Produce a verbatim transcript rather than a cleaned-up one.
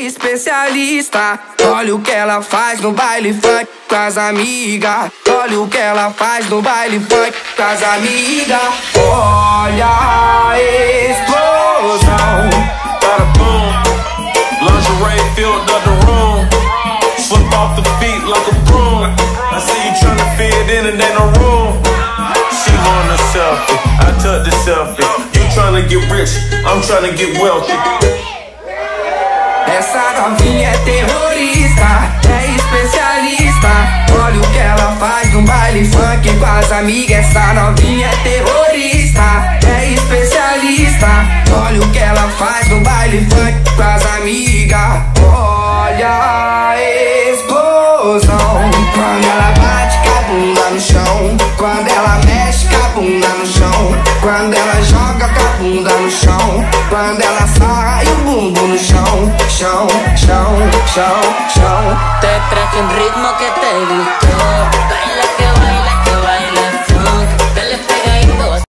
especialista. Olha o que ela faz no baile funk com as amigas. Olha o que ela faz no baile funk com as amigas. Olha a explosão. Bada boom, lingerie filled up the room. Flip off the feet like a broom. I see you tryna fit in and ain't no room. She want a selfie, I took the selfie. You tryna get rich, I'm tryna get wealthy. Essa novinha é terrorista, é especialista. Olha o que ela faz no baile funk com as amigas. Essa novinha é terrorista, é especialista. Olha o que ela faz no baile funk com as amigas. Olha a explosão. Quando ela bate com a bunda no chão, quando ela mexe com a bunda no chão, quando ela joga com a bunda no chão, quando ela sai o bumbum no chão, chão, chão, chão, chão. Te traje un ritmo que te gustó.